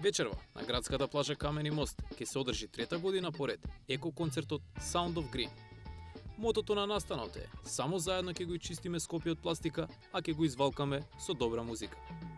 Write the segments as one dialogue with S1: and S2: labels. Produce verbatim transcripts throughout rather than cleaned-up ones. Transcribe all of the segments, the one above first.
S1: Вечерва на градската плажа Камени мост ќе се одржи трета година поред еко концертот Sound of Green. Мотото на настанот е: само заедно ќе го чистиме Скопје од пластика, а ќе го извалкаме со добра музика.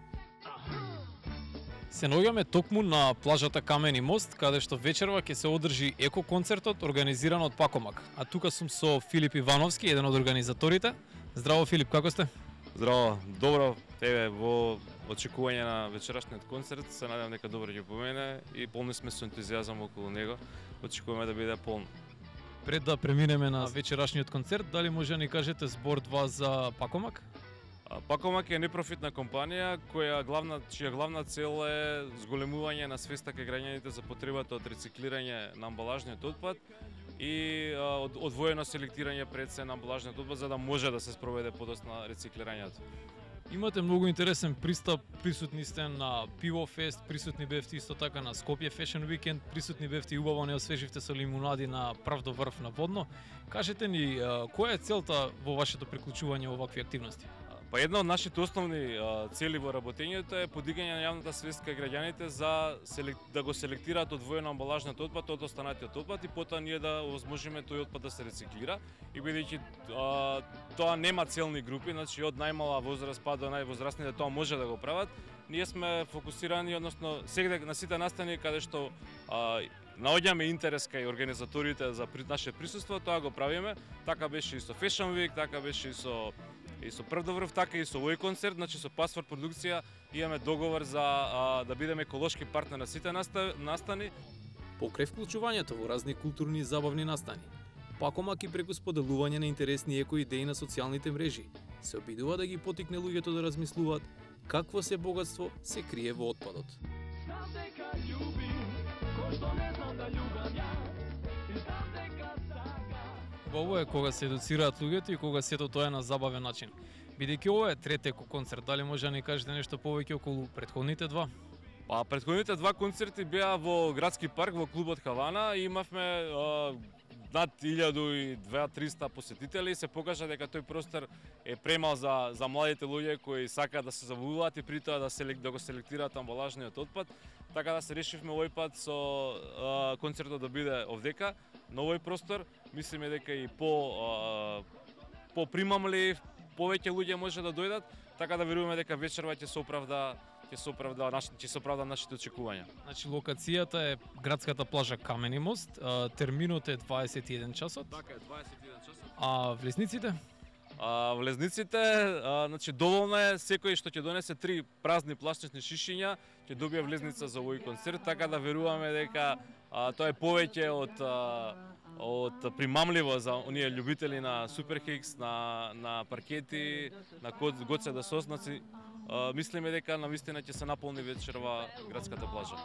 S1: Се наоѓаме токму на плажата Камени мост, каде што вечерва ќе се одржи еко концертот организиран од Пакомак. А тука сум со Филип Ивановски, еден од организаторите. Здраво Филип, како сте?
S2: Здраво, добро, еве во очекување на вечерашниот концерт, се надевам дека добро ќе помене и полни сме со ентузијазам околу него. Очекуваме да биде полн.
S1: Пред да преминеме на вечерашниот концерт, дали може да ни кажете збор два за Пакомак?
S2: Пакомак е непрофитна компанија која главна чија главна цел е зголемување на свеста кај граѓаните за потребата од рециклирање на амбалажниот отпад и од, одвоено селектирање пред се на амбалажниот отпад за да може да се спроведе подоцна рециклирањето.
S1: Имате многу интересен пристап, присутни сте на Пиво Фест, присутни бевте исто така на Скопје Fashion Weekend, присутни бевте и убаво не освеживте со лимунади на прав до врв на водно. Кажете ни, која е целта во вашето приклучување во овакви активности?
S2: Па една од нашите основни цели во работењето е подигање на јавната свест кај граѓаните за да го селектираат одвоено амбалажниот отпад од останатиот отпад и потоа ние да овозможиме тој отпад да се рециклира. И бидејќи тоа нема целни групи, значи од најмала возраст па до највозрастните тоа може да го прават, ние сме фокусирани, односно сегде на сите настани каде што а, наоѓаме интерес кај организаторите за наше присуство, тоа го правиме. Така беше и со Fashion Week, така беше и со и со прв до врв, така и со овој концерт, значи со Пасфорт продукција имаме договор за а, да бидеме еколошки партнер на сите настани.
S1: Покрај вклучувањето во разни културни и забавни настани, Пакомак и преку споделување на интересни еко идеи на социјалните мрежи се обидува да ги потикне луѓето да размислуваат какво се богатство се крие во отпадот. Ово е кога се едуцираат луѓето и кога сето тоа е на забавен начин. Бидејќи ова е трет еко концерт, дали може да ни кажете нешто повеќе околу претходните два?
S2: Па претходните два концерти беа во градски парк во клубот Хавана и имавме а, над илјада и двеста-триста посетители и се покажа дека тој простор е премал за за младите луѓе кои сакаат да се забавуваат и при тоа да се да го селектираат амбалажниот отпад. Така да се решивме овој пат со а, концертот да биде овдека на овој простор. Мислиме дека и по а, по примамлив, повеќе луѓе може да дојдат, така да веруваме дека вечерва ќе се оправда ќе се оправда ќе се оправда нашите очекувања.
S1: Значи локацијата е градската плажа Камени мост, терминот е дваесет и еден часот.
S2: Така е, дваесет и еден часот.
S1: А влезниците?
S2: А, влезниците, а, значи доволно е секој што ќе донесе три празни пластични шишиња, ќе добие влезница за овој концерт, така да веруваме дека а, тоа е повеќе од а, од примамливо за оние љубители на Суперхикс, на на паркети, на Гоце да соснаци. Uh, мислиме дека навистина ќе се наполни вечерва градската плажа.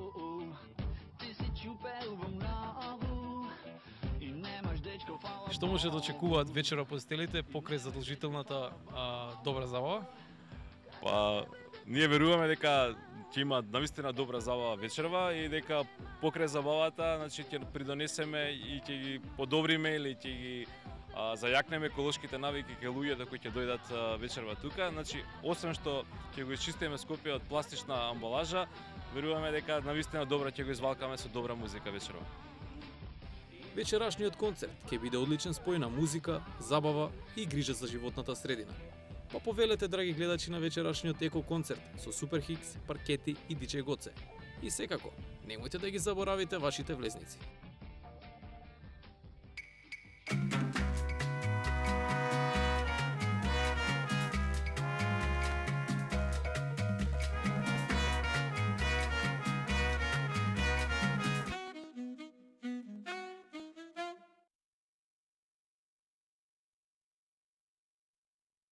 S1: Што може да очекуваат вечера посетителите покрај задолжителната а, добра забава?
S2: Па, ние веруваме дека ќе има навистина добра забава вечерва и дека покрај забавата, значи ќе придонесеме и ќе ги подобриме или ќе ги а, зајакнеме еколошките навики кај луѓето кои ќе дојдат а, вечерва тука. Значи, освен што ќе го изчистиме Скопје од пластична амбалажа, веруваме дека навистина добро ќе го извалкаме со добра музика вечерва.
S1: Вечерашниот концерт ќе биде одличен спој на музика, забава и грижа за животната средина. Па повелете, драги гледачи, на вечерашниот еко концерт со Суперхикс, паркети и ди џеј Гоце. И секако, немојте да ги заборавите вашите влезници.